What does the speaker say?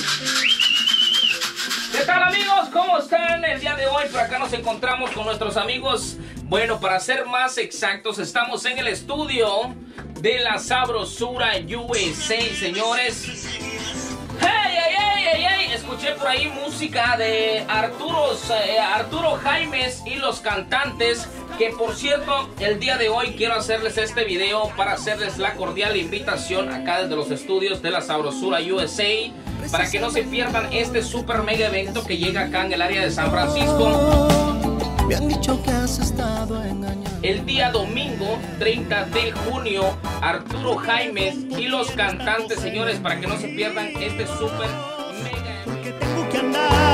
¿Qué tal, amigos? ¿Cómo están? El día de hoy por acá nos encontramos con nuestros amigos. Bueno, para ser más exactos, estamos en el estudio de La Sabrosura USA, señores. ¡Hey, hey, hey, hey, hey! Escuché por ahí música de Arturo Jaimes y los Cantantes. Que por cierto, el día de hoy quiero hacerles este video para hacerles la cordial invitación acá desde los estudios de La Sabrosura USA, para que no se pierdan este super mega evento que llega acá en el área de San Francisco. Me han dicho que has estado engañado. El día domingo 30 de junio, Arturo Jaimes y los Cantantes, señores, para que no se pierdan este super mega evento. Porque tengo que andar